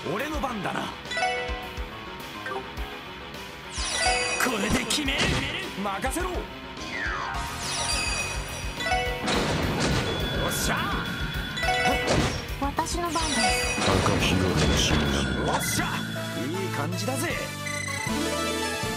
俺の番だな。これで決める。任せろ。よっしゃ。 私の番です。 赤広の瞬間。 よっしゃ、いい感じだぜ。